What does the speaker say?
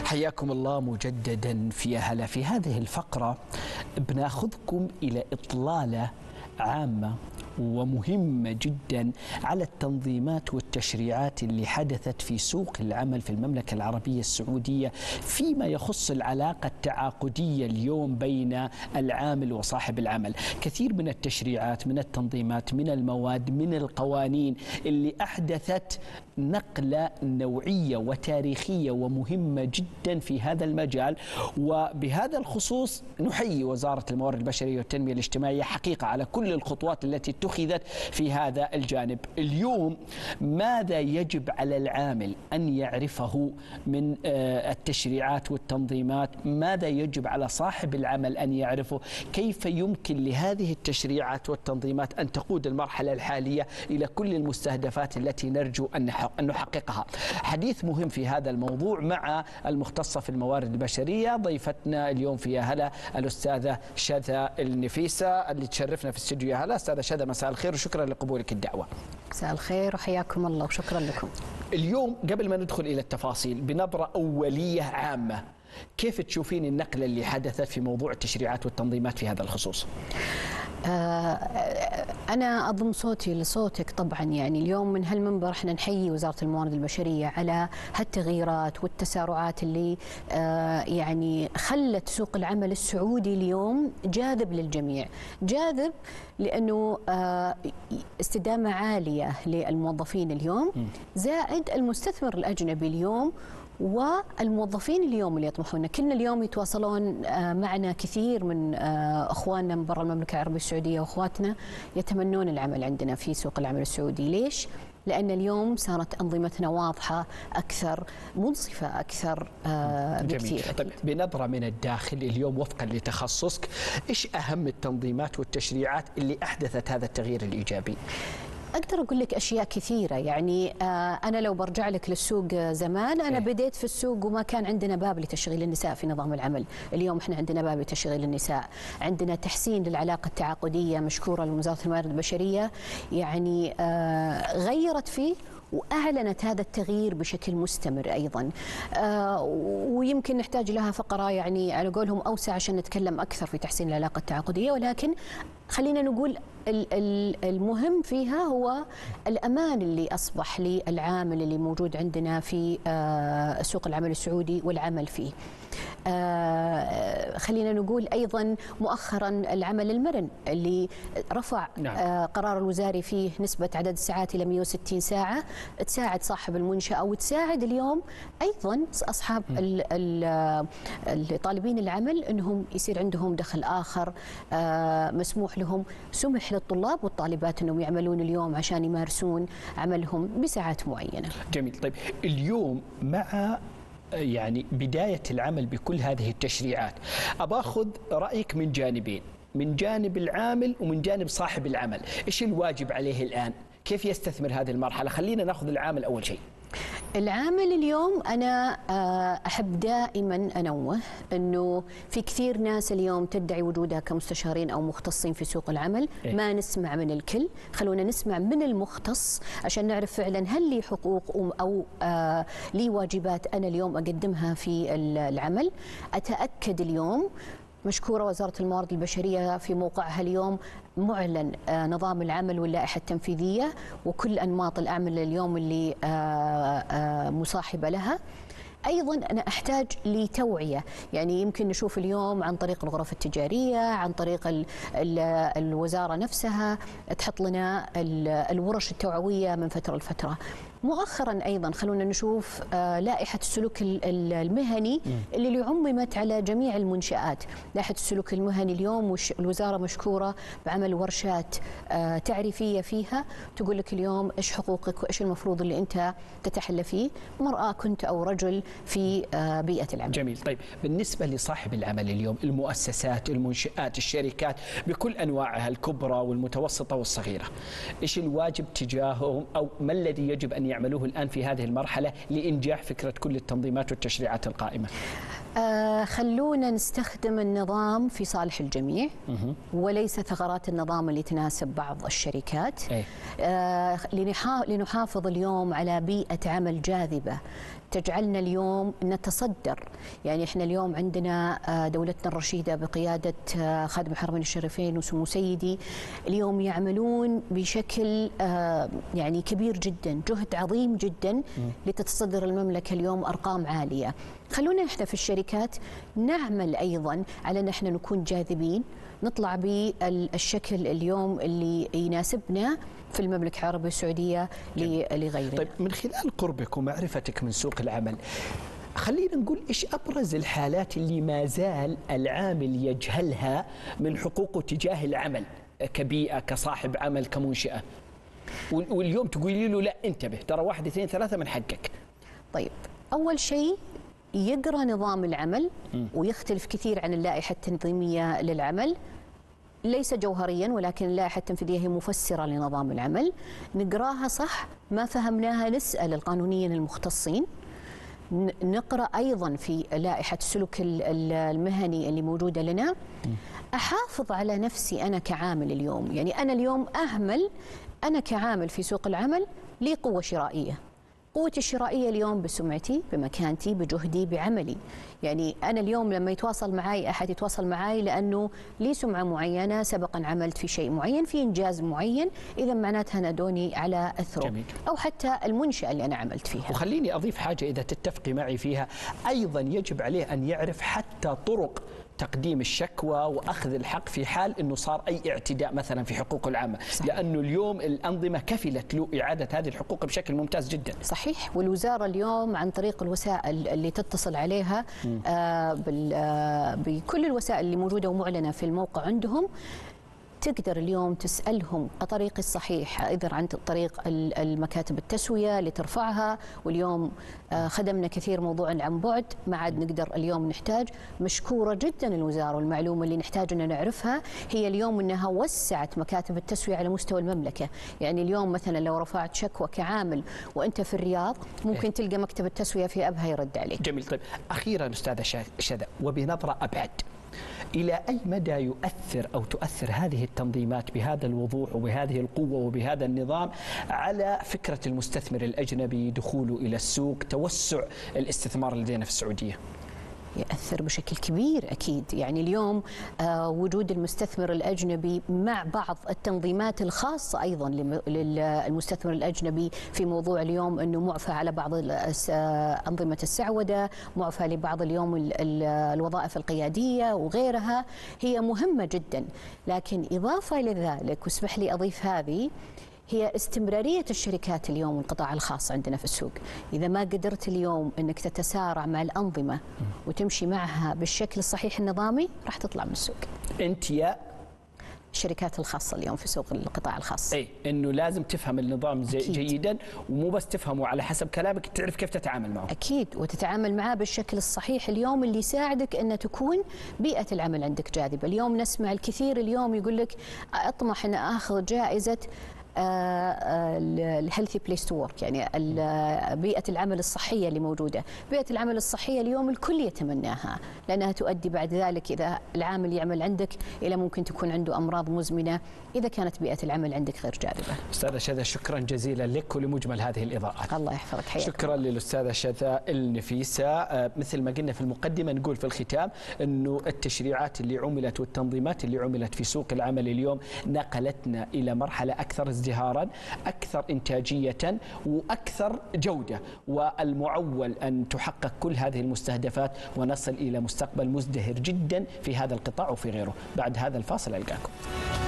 حياكم الله مجددا في هلا. في هذه الفقرة بناخذكم إلى إطلالة عامة ومهمة جدا على التنظيمات والتشريعات اللي حدثت في سوق العمل في المملكة العربية السعودية فيما يخص العلاقة التعاقدية اليوم بين العامل وصاحب العمل. كثير من التشريعات، من التنظيمات، من المواد، من القوانين اللي أحدثت نقلة نوعية وتاريخية ومهمة جدا في هذا المجال. وبهذا الخصوص نحيي وزارة الموارد البشرية والتنمية الاجتماعية حقيقة على كل الخطوات التي اتخذت في هذا الجانب. اليوم ماذا يجب على العامل أن يعرفه من التشريعات والتنظيمات؟ ماذا يجب على صاحب العمل أن يعرفه؟ كيف يمكن لهذه التشريعات والتنظيمات أن تقود المرحلة الحالية إلى كل المستهدفات التي نرجو أن نحققها؟ حديث مهم في هذا الموضوع مع المختصة في الموارد البشرية، ضيفتنا اليوم في يا هلا الأستاذة شذا النفيسة اللي تشرفنا في استوديو يا هلا. أستاذة شذا، مساء الخير وشكرا لقبولك الدعوة. مساء الخير وحياكم الله وشكرا لكم. اليوم قبل ما ندخل إلى التفاصيل بنظرة أولية عامة، كيف تشوفين النقلة اللي حدثت في موضوع التشريعات والتنظيمات في هذا الخصوص؟ أنا أضم صوتي لصوتك طبعا. يعني اليوم من هالمنبر احنا نحيي وزارة الموارد البشرية على هالتغييرات والتسارعات اللي يعني خلت سوق العمل السعودي اليوم جاذب للجميع. جاذب لأنه استدامة عالية للموظفين اليوم، زائد المستثمر الأجنبي اليوم والموظفين اليوم اللي يطمحون. كلنا اليوم يتواصلون معنا كثير من اخواننا من برا المملكه العربيه السعوديه واخواتنا يتمنون العمل عندنا في سوق العمل السعودي. ليش؟ لأن اليوم صارت أنظمتنا واضحة أكثر، منصفة أكثر بكثير. طيب بنظرة من الداخل اليوم وفقا لتخصصك، إيش أهم التنظيمات والتشريعات اللي أحدثت هذا التغيير الإيجابي؟ أقدر أقول لك أشياء كثيرة. يعني أنا لو برجع لك للسوق زمان، أنا بديت في السوق وما كان عندنا باب لتشغيل النساء في نظام العمل. اليوم إحنا عندنا باب لتشغيل النساء، عندنا تحسين للعلاقة التعاقدية مشكورة لوزارة الموارد البشرية، يعني غيرت فيه وأعلنت هذا التغيير بشكل مستمر أيضا. ويمكن نحتاج لها فقرة يعني على قولهم أوسع عشان نتكلم أكثر في تحسين العلاقة التعاقدية، ولكن خلينا نقول المهم فيها هو الأمان اللي أصبح للعامل اللي موجود عندنا في سوق العمل السعودي والعمل فيه. خلينا نقول أيضا مؤخرا العمل المرن اللي رفع قرار الوزاري فيه نسبة عدد الساعات إلى 160 ساعة، تساعد صاحب المنشأة وتساعد اليوم أيضا أصحاب طالبين العمل أنهم يصير عندهم دخل آخر مسموح لهم. سمح للطلاب والطالبات أنهم يعملون اليوم عشان يمارسون عملهم بساعات معينة. جميل. طيب اليوم مع يعني بداية العمل بكل هذه التشريعات، أباخذ رأيك من جانبين، من جانب العامل ومن جانب صاحب العمل. إيش الواجب عليه الآن؟ كيف يستثمر هذه المرحلة؟ خلينا نأخذ العامل أول شيء. العامل اليوم أنا أحب دائما أنوه أنه في كثير ناس اليوم تدعي وجودها كمستشارين أو مختصين في سوق العمل. ما نسمع من الكل، خلونا نسمع من المختص عشان نعرف فعلا هل لي حقوق أو لي واجبات أنا اليوم أقدمها في العمل. أتأكد اليوم مشكورة وزارة الموارد البشرية في موقعها اليوم معلن نظام العمل واللائحة التنفيذية وكل أنماط الأعمال اليوم اللي مصاحبة لها. أيضا أنا أحتاج لتوعية، يعني يمكن نشوف اليوم عن طريق الغرف التجارية، عن طريق الوزارة نفسها تحط لنا الورش التوعوية من فترة لفترة. مؤخرا أيضا خلونا نشوف لائحة السلوك المهني اللي عممت على جميع المنشآت. لائحة السلوك المهني اليوم الوزارة مشكورة بعمل ورشات تعريفية فيها تقول لك اليوم إيش حقوقك وإيش المفروض اللي أنت تتحلى فيه، مرأة كنت أو رجل في بيئة العمل. جميل. طيب بالنسبة لصاحب العمل اليوم، المؤسسات، المنشآت، الشركات بكل أنواعها الكبرى والمتوسطة والصغيرة، إيش الواجب تجاههم أو ما الذي يجب أن يعملوه الآن في هذه المرحلة لإنجاح فكرة كل التنظيمات والتشريعات القائمة؟ خلونا نستخدم النظام في صالح الجميع وليس ثغرات النظام اللي تناسب بعض الشركات. لنحافظ اليوم على بيئة عمل جاذبة تجعلنا اليوم نتصدر. يعني احنا اليوم عندنا دولتنا الرشيدة بقيادة خادم الحرمين الشريفين وسمو سيدي اليوم يعملون بشكل يعني كبير جدا، جهد عظيم جدا لتتصدر المملكة اليوم أرقام عالية. خلونا احنا في الشركات نعمل أيضا على أن احنا نكون جاذبين، نطلع بالشكل اليوم اللي يناسبنا في المملكة العربية السعودية لغيرنا. طيب، من خلال قربك ومعرفتك من سوق العمل، خلينا نقول إيش أبرز الحالات اللي ما زال العامل يجهلها من حقوقه تجاه العمل كبيئة، كصاحب عمل، كمنشأة، واليوم تقولي له لا انتبه، ترى 1 2 3 من حقك؟ طيب، أول شيء يقرأ نظام العمل ويختلف كثير عن اللائحة التنظيمية للعمل، ليس جوهريا ولكن اللائحة التنفيذية هي مفسرة لنظام العمل. نقراها صح، ما فهمناها نسأل القانونيين المختصين. نقرأ أيضا في لائحة السلوك المهني اللي موجودة لنا. أحافظ على نفسي أنا كعامل اليوم، يعني أنا اليوم أهمل، أنا كعامل في سوق العمل لي قوة شرائية. قوتي الشرائية اليوم بسمعتي، بمكانتي، بجهدي، بعملي. يعني أنا اليوم لما يتواصل معي أحد يتواصل معي لأنه لي سمعة معينة، سبقا عملت في شيء معين، في إنجاز معين، إذا معناتها نادوني على أثره. جميل. أو حتى المنشأة اللي أنا عملت فيها. وخليني أضيف حاجة إذا تتفقي معي فيها، أيضا يجب عليه أن يعرف حتى طرق تقديم الشكوى وأخذ الحق في حال أنه صار أي اعتداء مثلا في حقوق العامة. صحيح. لأنه اليوم الأنظمة كفلت له إعادة هذه الحقوق بشكل ممتاز جدا. صحيح. والوزارة اليوم عن طريق الوسائل اللي تتصل عليها بكل الوسائل اللي موجودة ومعلنة في الموقع عندهم، تقدر اليوم تسألهم الطريق الصحيح، إذا عن طريق المكاتب التسوية اللي ترفعها. واليوم خدمنا كثير موضوع عن بعد، ما عاد نقدر اليوم نحتاج. مشكورة جدا الوزارة، والمعلومة اللي نحتاج أن نعرفها هي اليوم أنها وسعت مكاتب التسوية على مستوى المملكة. يعني اليوم مثلا لو رفعت شكوى كعامل وأنت في الرياض، ممكن تلقى مكتب التسوية في أبها يرد عليك. جميل. طيب، أخيرا أستاذة شذا، وبنظرة أبعد، إلى أي مدى يؤثر أو تؤثر هذه التنظيمات بهذا الوضوح وبهذه القوة وبهذا النظام على فكرة المستثمر الأجنبي، دخوله إلى السوق، توسع الاستثمار لدينا في السعودية؟ يأثر بشكل كبير أكيد. يعني اليوم وجود المستثمر الأجنبي مع بعض التنظيمات الخاصة أيضا للمستثمر الأجنبي في موضوع اليوم أنه معفى على بعض أنظمة السعودة، معفى لبعض اليوم الوظائف القيادية وغيرها، هي مهمة جدا. لكن إضافة لذلك، واسمح لي أضيف هذه، هي استمرارية الشركات اليوم والقطاع الخاص عندنا في السوق. إذا ما قدرت اليوم أنك تتسارع مع الأنظمة وتمشي معها بالشكل الصحيح النظامي، راح تطلع من السوق. أنت يا الشركات الخاصة اليوم في سوق القطاع الخاص. أي إنه لازم تفهم النظام جيدا، ومو بس تفهمه على حسب كلامك، تعرف كيف تتعامل معه. أكيد، وتتعامل معه بالشكل الصحيح اليوم اللي يساعدك أن تكون بيئة العمل عندك جاذبة. اليوم نسمع الكثير اليوم يقول لك أطمح أن آخذ جائزة الهيلثي بليس تو ورك، يعني بيئة العمل الصحية اللي موجودة. بيئة العمل الصحية اليوم الكل يتمناها، لأنها تؤدي بعد ذلك إذا العامل يعمل عندك إلى ممكن تكون عنده أمراض مزمنة إذا كانت بيئة العمل عندك غير جاذبة. أستاذة شذا، شكرا جزيلا لك ولمجمل هذه الإضاءات. الله يحفظك، حياك. شكرا للأستاذة شذا النفيسة. مثل ما قلنا في المقدمة، نقول في الختام أنه التشريعات اللي عملت والتنظيمات اللي عملت في سوق العمل اليوم نقلتنا إلى مرحلة أكثر ازدهارا، أكثر إنتاجية وأكثر جودة، والمعول أن تحقق كل هذه المستهدفات ونصل إلى مستقبل مزدهر جدا في هذا القطاع وفي غيره. بعد هذا الفاصل ألقاكم.